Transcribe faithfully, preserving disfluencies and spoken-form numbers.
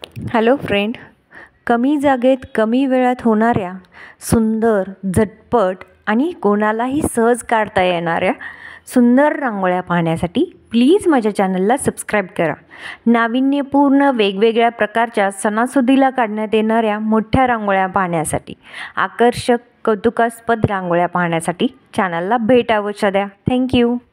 Hello friend, कमी जागेत कमी वेळात होणाऱ्या सुंदर, झटपट आणि कोणालाही सहज काढता येणाऱ्या सुंदर रांगोळ्या पाहण्यासाठी प्लीज माझ्या चॅनलला सबस्क्राईब करा. नाविन्यपूर्ण वेगवेगळ्या प्रकारच्या सणासुदीला काढण्यात येणाऱ्या मोठ्या रांगोळ्या पाहण्यासाठी, आकर्षक कौतुकास्पद रांगोळ्या पाहण्यासाठी चॅनलला भेट अवश्य द्या. थँक्यू.